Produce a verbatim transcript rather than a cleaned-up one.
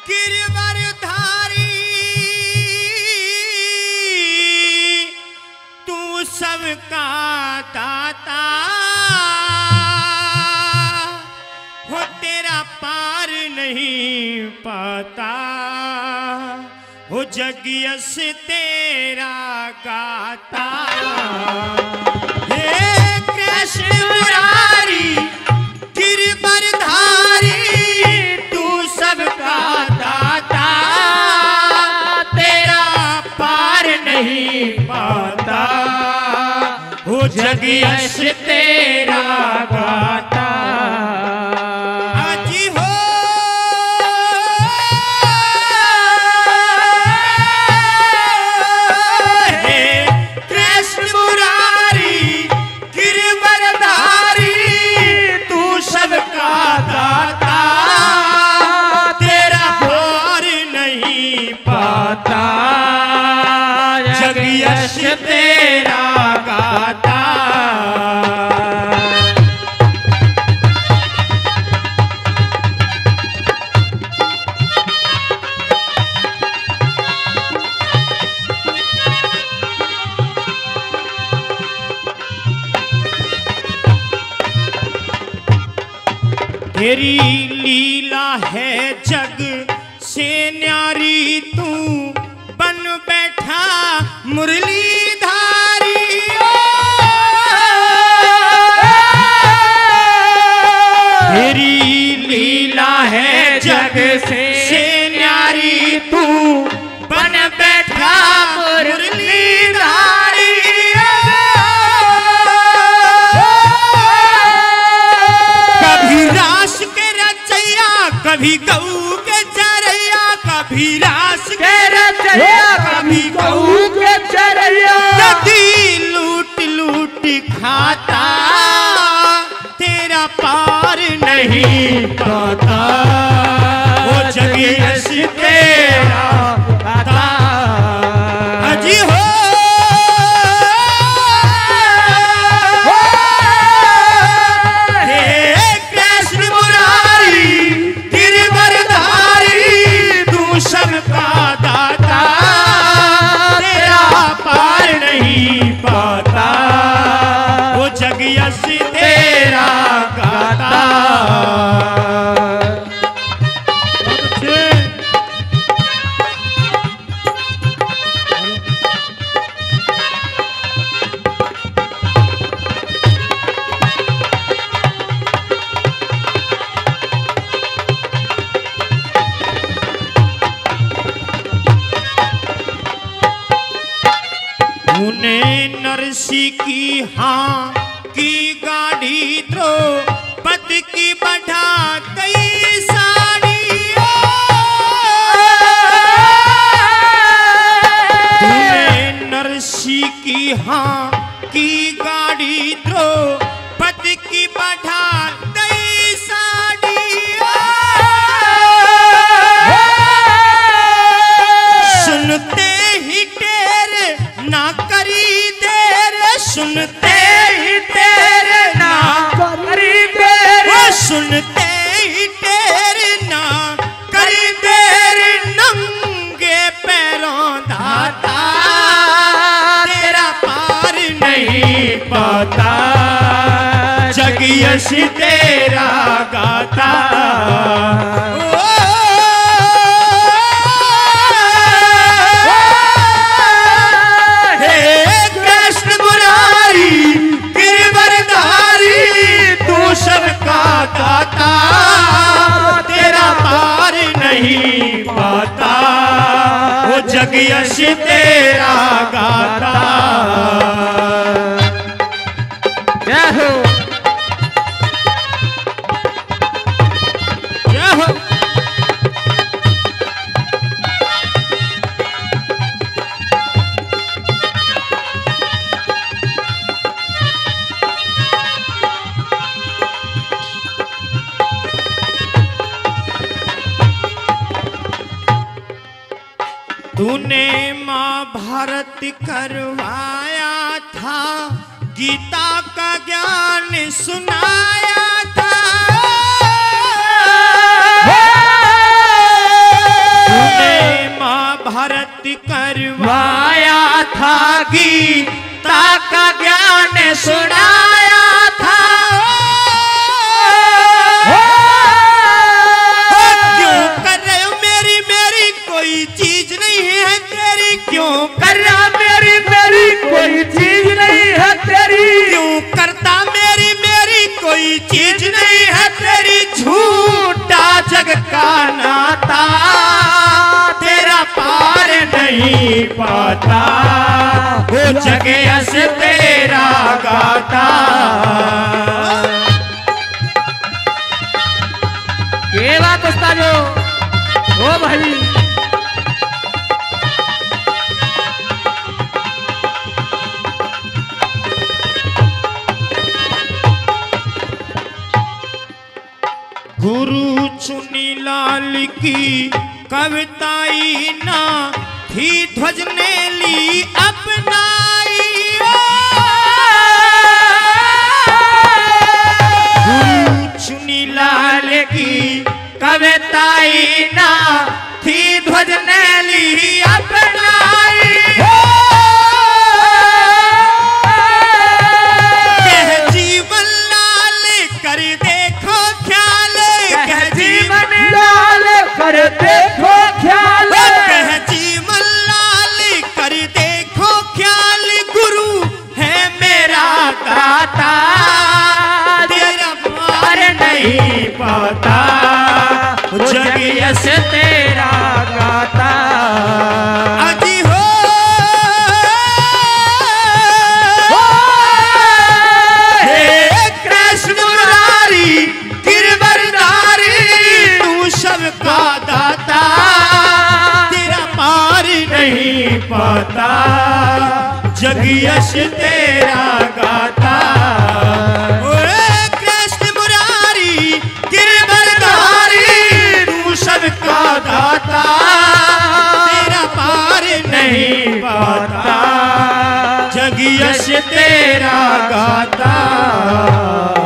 गिरवरधारी तू सबका दाता हो तेरा पार नहीं पाता हो जग यश तेरा गाता हे कृष्ण मुरारी गिरवरधारी तू सबका दाता तेरा पार नहीं पाता हो जग यश तेरा गाता यश तेरा गाता तेरी लीला है जग से न्यारी तू बन बैठा मुरलीधारी तेरी लीला है जग से, से न्यारी तू बन बैठा मुरलीधारी कभी रास के रचैया कभी गऊ के चरैया कभी रास के रचैया कभी गऊ के चरैया नदी लूट लूट खाता तेरा पार नहीं पाता वो जग यश तेरा गाता अजी हो यश तेरा गाता तूने नरसी की हाँ की गाड़ी द्रौपद की बढ़ा गई साड़ी तूने नरसी की हाँ की गाड़ी द्रौपद की बढ़ा गई साड़ी सुनते ही तेरे ना करी देर सुनते ही तेरे ना करी देर सुनते ही तेरे ना करी देर नंगे पैरों दाता तेरा पार नहीं पाता जग यश तेरा गाता गाता तेरा पार नहीं पाता वो जग यश तेरा गाता जय हो जय हो तूने महाभारत करवाया था गीता का ज्ञान सुनाया था भारत करवाया था, गीता का ज्ञान सुनाया था। क्यों कर रहे हो मेरी मेरी कोई चीज नहीं है तेरी, क्यों कर रहा मेरी मेरी कोई चीज नहीं है तेरी, क्यों करता मेरी मेरी कोई चीज नहीं है तेरी। झूठा जग का नाता तेरा पार नहीं पाता, वो जग यश तेरा गाता। ये बात उस्तादो ओ भाई। गुरु चुनीलाल की कविताई ना थी, ध्वज ने ली अपनाई। गुरु चुनीलाल की कविताई ना थी, ध्वज ने ली अपनाई। कह जीवन लाल कर देखो ख्याल, कह जीवन लाल कर देखो ख्याल, कह जीवन लाल कर देखो ख्याल। गुरु है मेरा दाता तेरा पार नहीं पाता, जग यश तेरा गाता। अजी हो हे कृष्ण मुरारी गिरवरधारी, तू सबका दाता तेरा पार नहीं पाता, जग यश तेरा गाता। कृष्ण मुरारी गिरवरधारी, तू सबका दाता तेरा पार नहीं पाता, जग यश तेरा गाता।